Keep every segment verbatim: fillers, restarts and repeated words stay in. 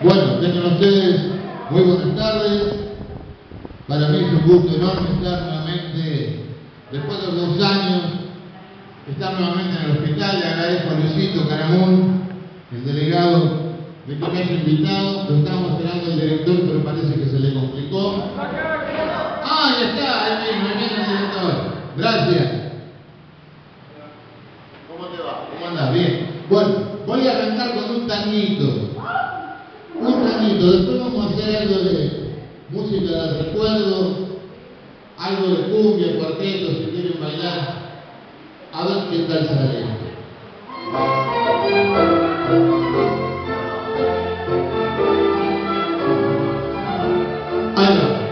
Bueno, tengan ustedes muy buenas tardes. Para mí es un gusto enorme estar nuevamente, después de dos años, estar nuevamente en el hospital. Le agradezco a Luisito Caramún, el delegado, de que me haya invitado. Lo estamos esperando el director, pero parece que se le complicó. ¡Ah, ahí está! Ahí mismo, ahí viene el director. Gracias. ¿Cómo te va? ¿Cómo andás? Bien. Bueno, voy a arrancar con un tanguito. Un tanguito. Después vamos a hacer algo de música de recuerdo, algo de cumbia, cuarteto, si quieren bailar. A ver qué tal sale. Ahí va.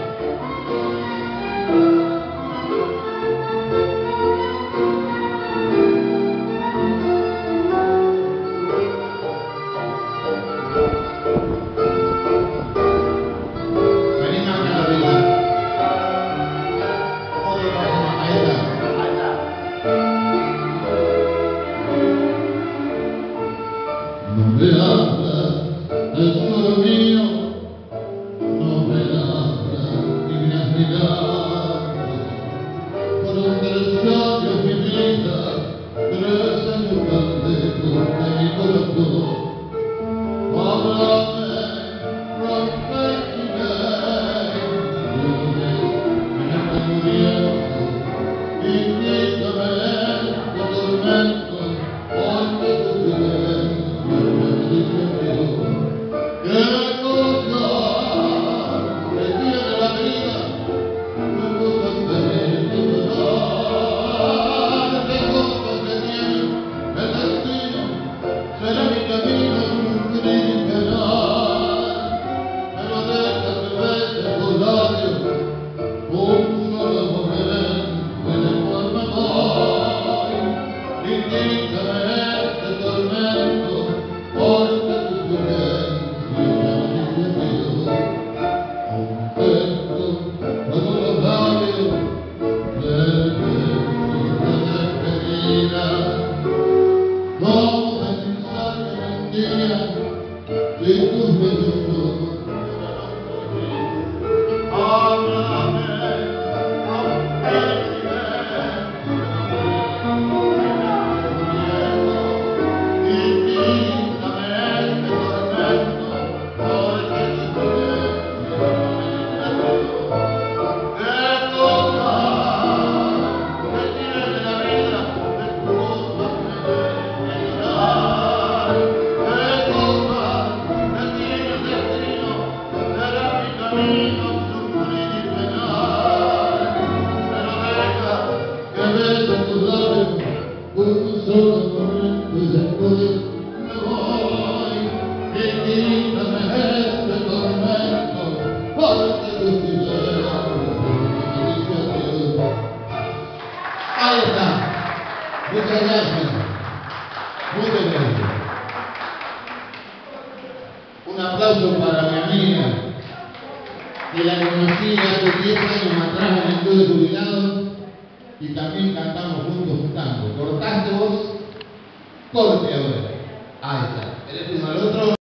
No me hablas, tesoro mío, no me hablas y me has mirado por un tres años mi vida, tres años grande de mi corazón. Háblame, rompeme, me estoy muriendo, invítame de tormentos, hoy me sucede. ¡Qué cosa que tiene la vida! ¡Qué cosa que tiene el dolor! ¡Qué cosa que tiene el destino! Será mi camino un criminal, pero deja que bese tus labios un solo momento en el cual me voy. Indícame este tormento, porque tu silencio ya no dice mío. Un gesto con los labios de despedida. ¿Cómo pensar que un día si tus besos no fueran conmigo? Háblame, rompeme. Un solo momento y después me voy. Y quítame este tormento, porque tu silencio me dice adiós. Ahí está. Muchas gracias. Muchas gracias. Un aplauso para mi amiga, que la conocí hace diez años atrás en el club de jubilados. Y también cantamos juntos un tango. ¿Cortaste vos? Corte ahora. Ahí está. ¿Eres uno al otro?